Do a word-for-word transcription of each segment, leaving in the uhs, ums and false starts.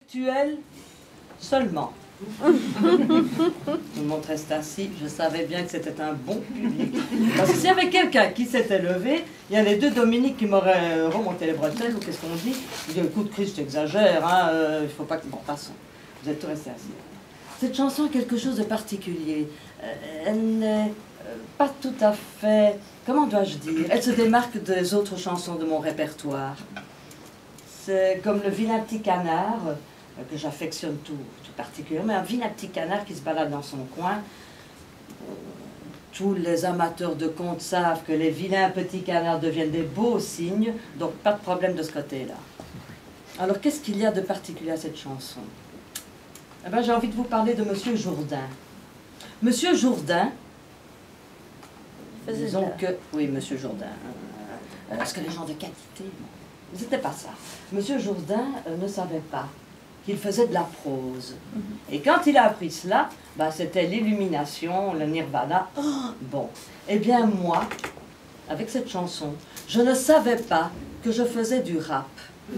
Actuel seulement. Tout le monde reste assis. Je savais bien que c'était un bon public. Parce que s'il y avait quelqu'un qui s'était levé, il y a les deux Dominique qui m'auraient remonté les bretelles, ou qu'est-ce qu'on dit? Je dis, écoute, Chris, tu exagères, hein, euh, il ne faut pas que... Bon, passons. Vous êtes tous restés assis. Cette chanson a quelque chose de particulier. Euh, elle n'est euh, pas tout à fait... Comment dois-je dire? Elle se démarque des autres chansons de mon répertoire. C'est comme le vilain petit canard, euh, que j'affectionne tout, tout particulièrement, un vilain petit canard qui se balade dans son coin. Tous les amateurs de contes savent que les vilains petits canards deviennent des beaux signes, donc pas de problème de ce côté-là. Alors, qu'est-ce qu'il y a de particulier à cette chanson? Eh ben, j'ai envie de vous parler de Monsieur Jourdain. Monsieur Jourdain, disons que... Oui, Monsieur Jourdain. Euh, parce que les gens de qualité, c'était pas ça. Monsieur Jourdain euh, ne savait pas qu'il faisait de la prose. Mm-hmm. Et quand il a appris cela, bah, c'était l'illumination, le nirvana. Oh, bon, eh bien moi, avec cette chanson, je ne savais pas que je faisais du rap.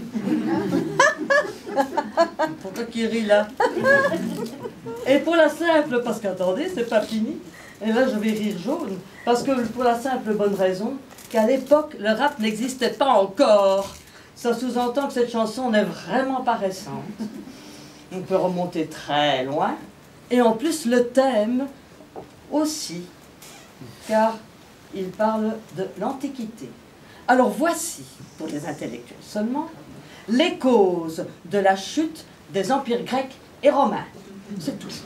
Pourquoi qui rit là? Et pour la simple, parce qu'attendez, c'est pas fini. Et là, je vais rire jaune. Parce que pour la simple bonne raison qu'à l'époque, le rap n'existait pas encore. Ça sous-entend que cette chanson n'est vraiment pas récente. On peut remonter très loin. Et en plus, le thème aussi, car il parle de l'Antiquité. Alors voici, pour les intellectuels seulement, les causes de la chute des empires grecs et romains. C'est tout.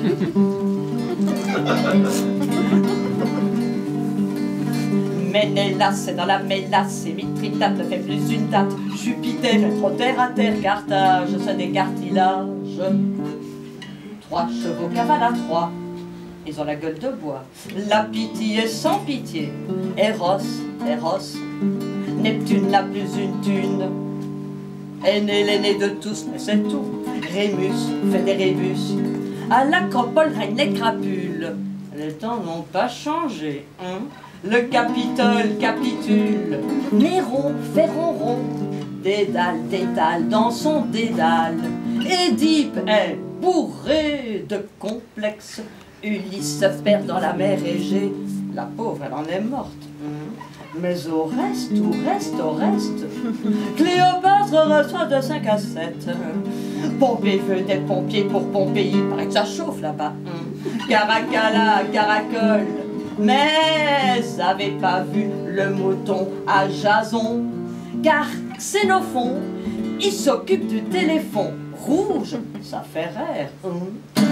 Ménélas, c'est dans la mélasse, et Mithridate ne fait plus une date. Jupiter fait trop terre à terre, Carthage, c'est des cartilages. Trois chevaux cavalent à trois, ils ont la gueule de bois. La pitié est sans pitié, Eros, Eros, Neptune n'a plus une thune. Aîné, l'aîné de tous, mais c'est tout. Rémus fait des rébus. À l'acropole règnent les crapules. Les temps n'ont pas changé, hein? Le Capitole capitule. Néron fait ronron. Dédale, dédale dans son dédale. Édipe est bourré de complexes. Ulysse se perd dans la mer Égée. La pauvre, elle en est morte. Mais au reste, au reste, au reste, Cléopâtre reçoit de cinq à sept. Pompée veut des pompiers pour Pompéi, il paraît que ça chauffe là-bas. Caracalla, caracole, mais avez pas vu le mouton à Jason? Car Xénophon, il s'occupe du téléphone rouge, ça fait rire.